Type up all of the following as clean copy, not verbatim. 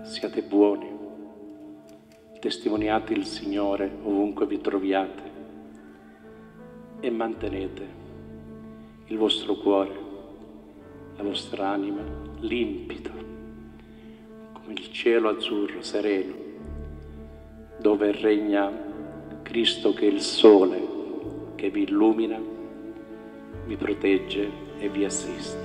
Siate buoni, testimoniate il Signore ovunque vi troviate e mantenete il vostro cuore, la vostra anima limpida, come il cielo azzurro, sereno, dove regna Cristo che è il sole che vi illumina, vi protegge e vi assiste.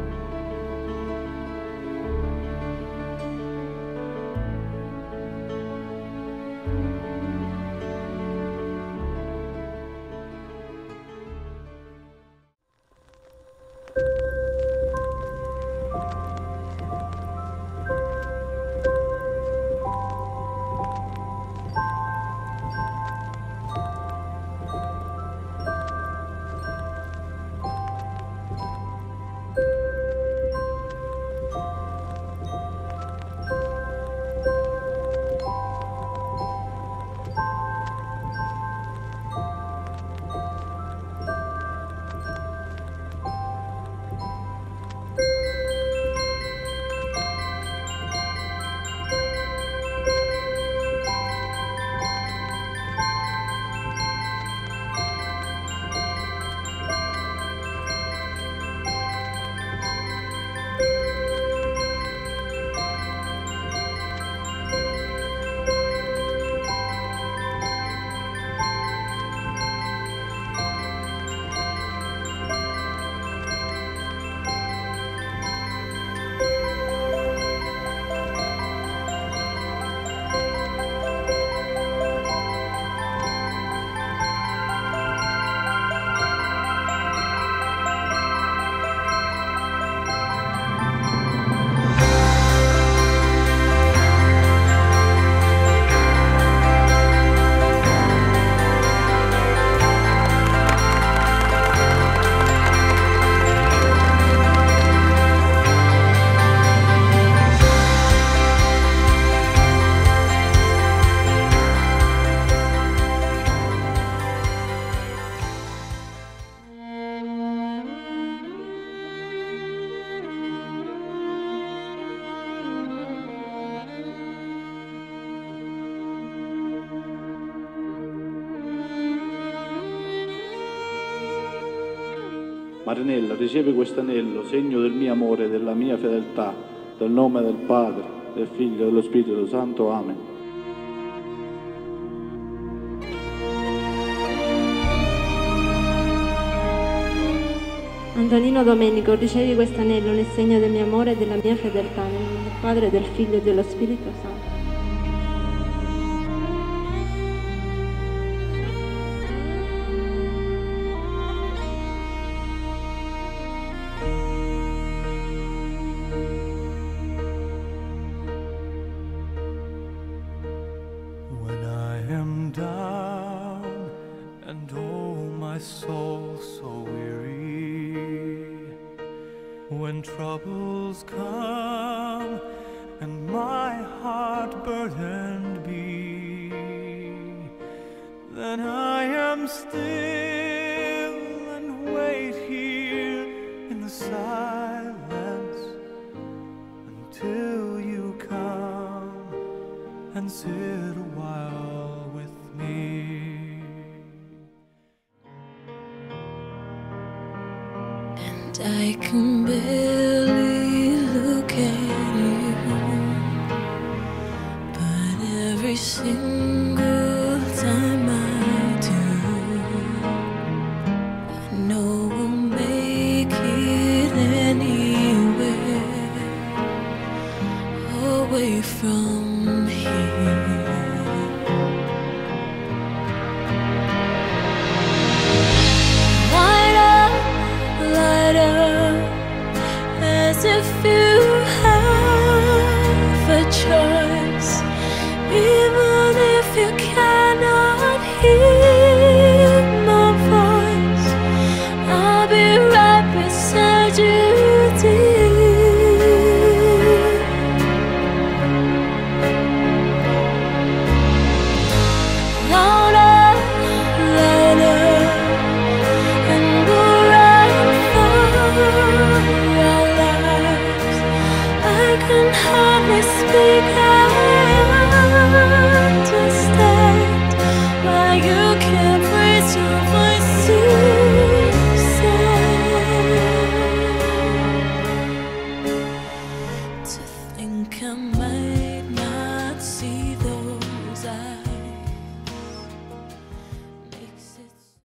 Marinella, ricevi questo anello, segno del mio amore e della mia fedeltà, del nome del Padre, del Figlio e dello Spirito Santo. Amen. Antonino Domenico, ricevi questo anello nel segno del mio amore e della mia fedeltà, nel nome del Padre, del Figlio e dello Spirito Santo. When I am down and oh my soul so weary, when troubles come and my heart burdened be, then I am still and wait here in the silence until you come and sit a while with me. And I can barely look at you, but every single time I do, I know we'll make it anywhere away from here. Light up, as if you have a choice, even if you cannot hear my voice. I'll be right beside you, dear. am